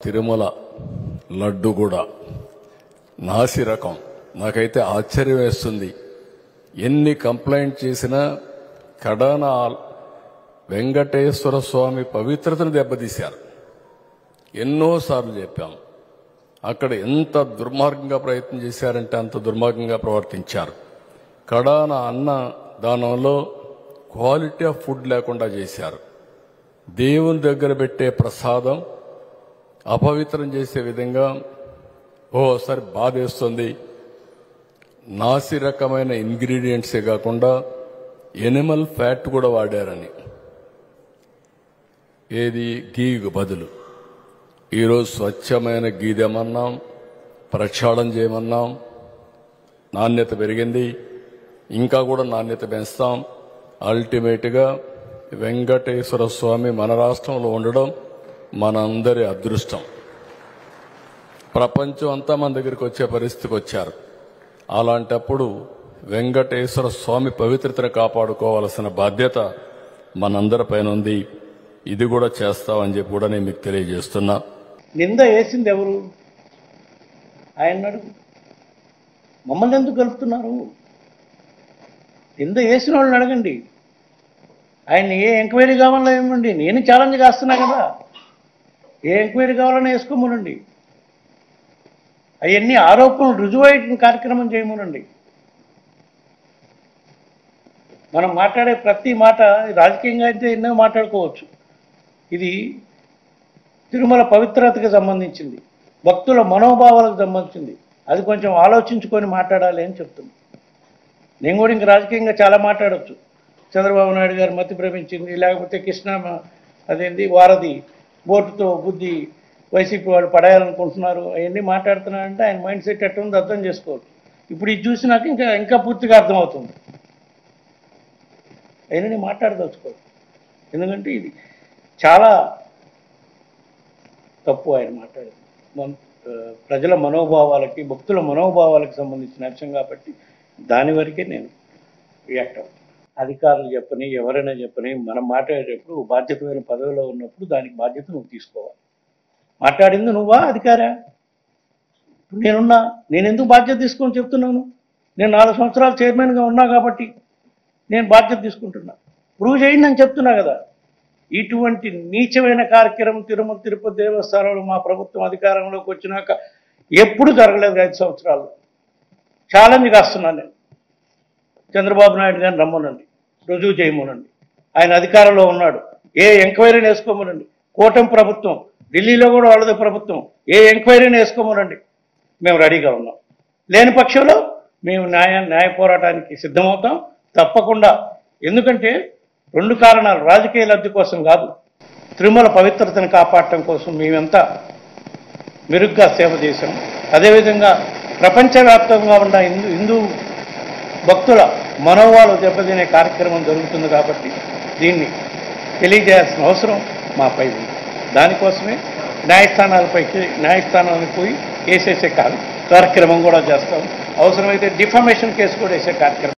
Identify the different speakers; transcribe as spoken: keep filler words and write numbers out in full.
Speaker 1: తిరుమల లడ్డు కూడా నాసి రకం. నాకైతే ఆశ్చర్యం వేస్తుంది. ఎన్ని కంప్లైంట్ చేసినా కడాన వెంకటేశ్వర స్వామి పవిత్రతను దెబ్బతీశారు. ఎన్నోసార్లు చెప్పాం. అక్కడ ఎంత దుర్మార్గంగా ప్రయత్నం చేశారంటే అంత దుర్మార్గంగా ప్రవర్తించారు. కడాన అన్న దానంలో క్వాలిటీ ఆఫ్ ఫుడ్ లేకుండా చేశారు. దేవుని దగ్గర పెట్టే ప్రసాదం అపవిత్రం చేసే విధంగా ఓసారి బాధేస్తుంది. నాసి రకమైన ఇంగ్రీడియంట్సే కాకుండా ఎనిమల్ ఫ్యాట్ కూడా వాడారని, ఏది గీకు బదులు. ఈరోజు స్వచ్ఛమైన గీ తెమన్నాం, ప్రక్షాళన చేయమన్నాం. నాణ్యత పెరిగింది, ఇంకా కూడా నాణ్యత పెంచుతాం. అల్టిమేట్గా వెంకటేశ్వర స్వామి మన రాష్ట్రంలో ఉండడం మనందరి అదృష్టం. ప్రపంచం అంతా మన దగ్గరికి వచ్చే పరిస్థితికి వచ్చారు. అలాంటప్పుడు వెంకటేశ్వర స్వామి పవిత్రతను కాపాడుకోవాల్సిన బాధ్యత మనందరిపైన ఉంది. ఇది కూడా చేస్తామని చెప్పి కూడా నేను మీకు తెలియజేస్తున్నా.
Speaker 2: నింద వేసింది ఎవరు? ఆయన అడుగు. మమ్మల్ని ఎందుకు కలుపుతున్నారు? నింద వేసిన వాళ్ళని అడగండి. ఆయన ఏ ఎంక్వైరీ కావాలో ఏమండి, నేను ఛాలెంజ్ చేస్తున్నా కదా. ఏ ఎంక్వైరీ కావాలని వేసుకోమనండి. అవన్నీ ఆరోపణలు రుజువయ్యే కార్యక్రమం చేయమనండి. మనం మాట్లాడే ప్రతి మాట రాజకీయంగా అయితే ఎన్నో మాట్లాడుకోవచ్చు. ఇది తిరుమల పవిత్రతకు సంబంధించింది, భక్తుల మనోభావాలకు సంబంధించింది. అది కొంచెం ఆలోచించుకొని మాట్లాడాలి అని చెప్తుంది. నేను కూడా ఇంక రాజకీయంగా చాలా మాట్లాడవచ్చు. చంద్రబాబు నాయుడు గారు మతి భ్రమించింది, లేకపోతే కృష్ణ అదేంది వారధి బోటుతో బుద్ధి వైసీపీ వాళ్ళు పడేయాలనుకుంటున్నారు, అవన్నీ మాట్లాడుతున్నారంటే ఆయన మైండ్ సెట్ ఎట్టుందో అర్థం చేసుకోవచ్చు. ఇప్పుడు ఇది చూసినాక ఇంకా ఇంకా పూర్తిగా అర్థమవుతుంది. అయినా నేను మాట్లాడదలుచుకోవచ్చు, ఎందుకంటే ఇది చాలా తప్పు ఆయన మాట్లాడేది. ప్రజల మనోభావాలకి, భక్తుల మనోభావాలకు సంబంధించిన అంశం కాబట్టి దాని వరకే నేను రియాక్ట్ అవుతాను. అధికారులు చెప్పని, ఎవరైనా చెప్పని, మనం మాట్లాడేటప్పుడు బాధ్యతమైన పదవిలో ఉన్నప్పుడు దానికి బాధ్యత నువ్వు తీసుకోవాలి. మాట్లాడింది నువ్వా అధికారా? ఇప్పుడు నేనున్నా, నేను ఎందుకు బాధ్యత తీసుకొని చెప్తున్నాను? నేను నాలుగు సంవత్సరాలు చైర్మన్గా ఉన్నా కాబట్టి నేను బాధ్యత తీసుకుంటున్నా. ప్రూవ్ చేయండి అని చెప్తున్నా కదా. ఇటువంటి నీచమైన కార్యక్రమం తిరుమల తిరుపతి దేవస్థానంలో మా ప్రభుత్వం అధికారంలోకి వచ్చినాక ఎప్పుడు జరగలేదు. ఐదు సంవత్సరాలు ఛాలెంజ్ కాస్తున్నాను నేను. చంద్రబాబు నాయుడు గారిని రమ్మనండి, రుజువు చేయమనండి. ఆయన అధికారంలో ఉన్నాడు, ఏ ఎంక్వైరీని వేసుకోమనండి. కూటమి ప్రభుత్వం, ఢిల్లీలో కూడా వాళ్ళదే ప్రభుత్వం, ఏ ఎంక్వైరీని వేసుకోమనండి. మేము రెడీగా ఉన్నాం. లేని పక్షంలో మేము న్యాయ న్యాయ పోరాటానికి సిద్ధమవుతాం తప్పకుండా. ఎందుకంటే రెండు కారణాలు, రాజకీయ లబ్ధి కోసం కాదు, తిరుమల పవిత్రతను కాపాడటం కోసం మేమెంతా మెరుగ్గా సేవ చేశాం. అదేవిధంగా ప్రపంచవ్యాప్తంగా ఉన్న హిందూ హిందూ భక్తుల మనోభావాలు దెబ్బతినే కార్యక్రమం జరుగుతుంది కాబట్టి దీన్ని తెలియజేయాల్సిన అవసరం మాపై ఉంది. దానికోసమే న్యాయస్థానాలపైకి న్యాయస్థానాలకు పోయి కేసేసే కార్యక్రమం కూడా చేస్తాం. అవసరమైతే డిఫమేషన్ కేసు కూడా వేసే కార్యక్రమం